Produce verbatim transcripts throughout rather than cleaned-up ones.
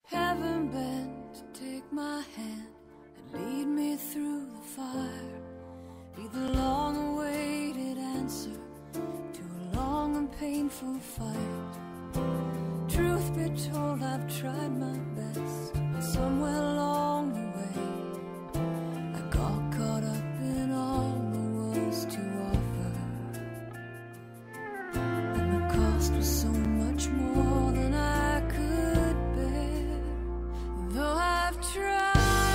Heaven bent to take my hand and lead me through the fire. Be the long-awaited answer to a long and painful fight. Truth be told, I've tried my best, but somewhere along the way I got caught up in all there was to offer, and the cost was so much more than I could bear. Though I've tried,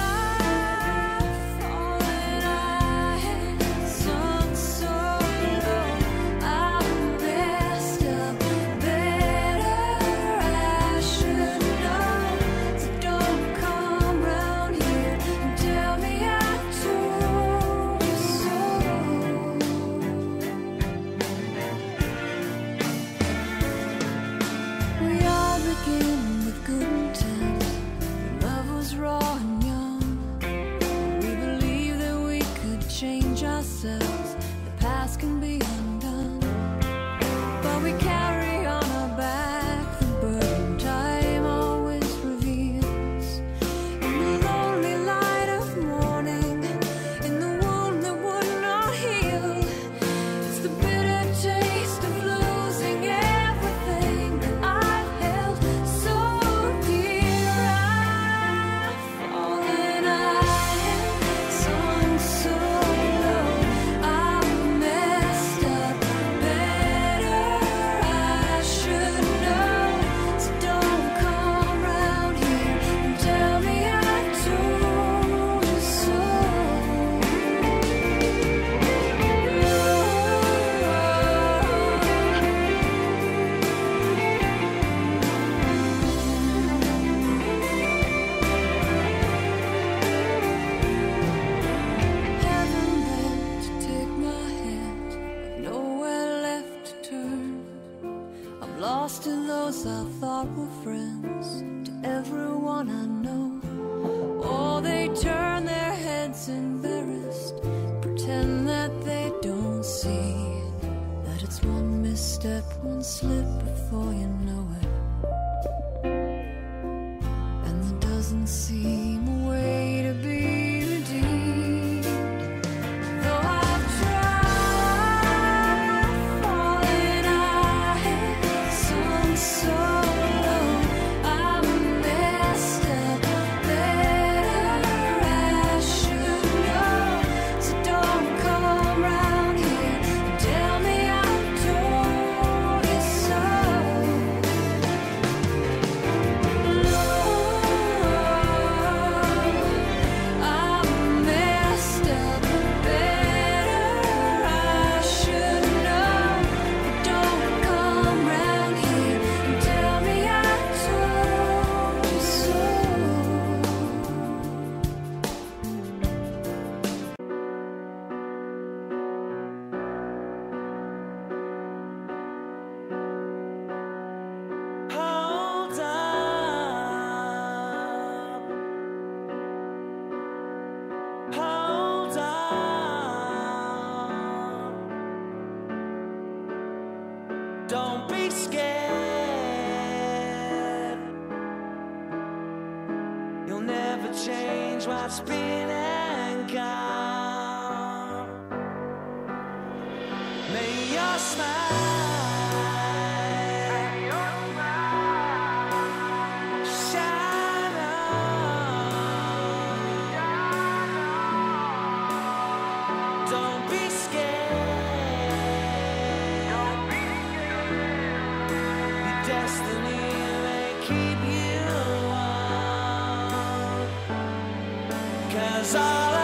the past can be undone, but we carry on our back the burden time always reveals. In the lonely light of morning, in the wound that would not heal, it's the bitter taste of losing everything that I've held so dear. I've fallen, I have sung so lost to those I thought were friends, to everyone I know. Oh, they turn their heads embarrassed, pretend that they don't see that it's one misstep, one slip before you know it, and there doesn't seem a way to be redeemed. Though I've tried, fallen, I have sung so low, I'm messed up, better I should know. So don't come round here and tell me I told you so. No, I'm messed up, better I should know. But don't come round here and tell me I told you so. Hold up, hold up. Don't be scared. You'll never change what's been and gone. May your smile shine on. Don't be scared. Your destiny may keep you on. 'Cause all